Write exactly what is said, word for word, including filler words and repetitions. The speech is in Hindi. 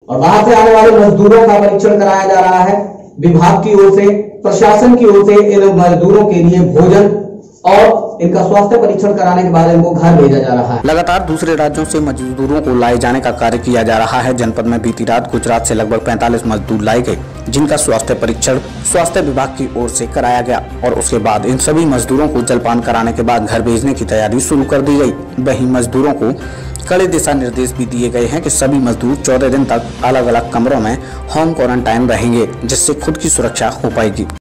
और बाहर से आने वाले मजदूरों का परीक्षण कराया जा रहा है। विभाग की ओर से, प्रशासन की ओर से इन मजदूरों के लिए भोजन और इनका स्वास्थ्य परीक्षण कराने के बाद इनको घर भेजा जा रहा है। लगातार दूसरे राज्यों से मजदूरों को लाए जाने का कार्य किया जा रहा है। जनपद में बीती रात गुजरात से लगभग पैंतालीस मजदूर लाए गए, जिनका स्वास्थ्य परीक्षण स्वास्थ्य विभाग की ओर से कराया गया और उसके बाद इन सभी मजदूरों को जलपान कराने के बाद घर भेजने की तैयारी शुरू कर दी गई। वहीं मजदूरों को कड़े दिशा निर्देश भी दिए गए हैं कि सभी मजदूर चौदह दिन तक अलग अलग कमरों में होम क्वारंटाइन रहेंगे, जिससे खुद की सुरक्षा हो पाएगी।